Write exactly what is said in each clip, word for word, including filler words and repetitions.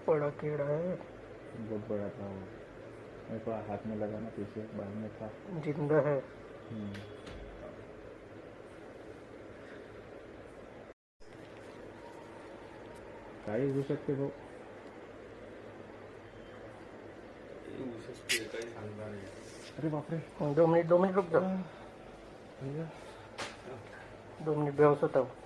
बड़ा कीड़ा है, बहुत बड़ा था वो। मेरे को हाथ में लगा ना, पीछे बाहर में था। जिंदा है। काही घुसू शकते भाऊ. अरे बापरे. दो मिनट दो मिनट रुक जाओ. दो मिनट बेहोश होता हूँ.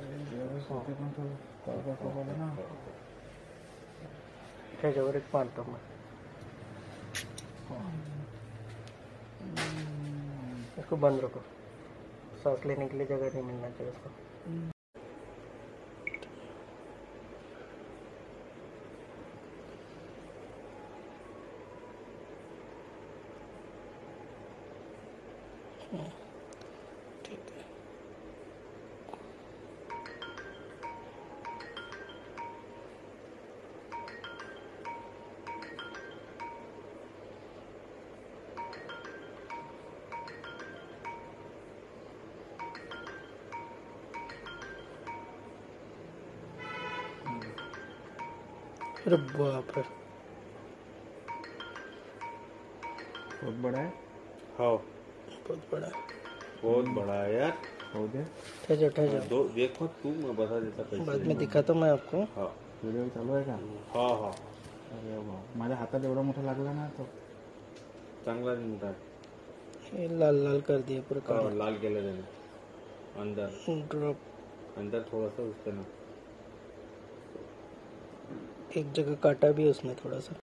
त्याच्यावर एक मारतो मैं. इसको बंद रखो, सांस लेने के लिए जगह नहीं मिलना चाहिए उसको. ठीक है. अरे बाप रे, बहुत बड़ा है. हाँ बहुत बड़ा है. बहुत बड़ा है यार. हो गया. ठहरो ठहरो, दो देखो तू, मैं बता देता कैसे. बाद में दिखाता मैं आपको. हाँ व्हिडिओ चालू आहे का? हाँ हाँ अरे बाबा, माझ्या हातात एवढा मोठा लागला ना तो. चांगला निघतात. ये लाल लाल कर दिया पूरा हाँ, काला. लाल केलं त्याने अंदर. ड्रॉप अंदर थोड़ा सा उसके ना एक जगह काटा भी उसने थोड़ा सा.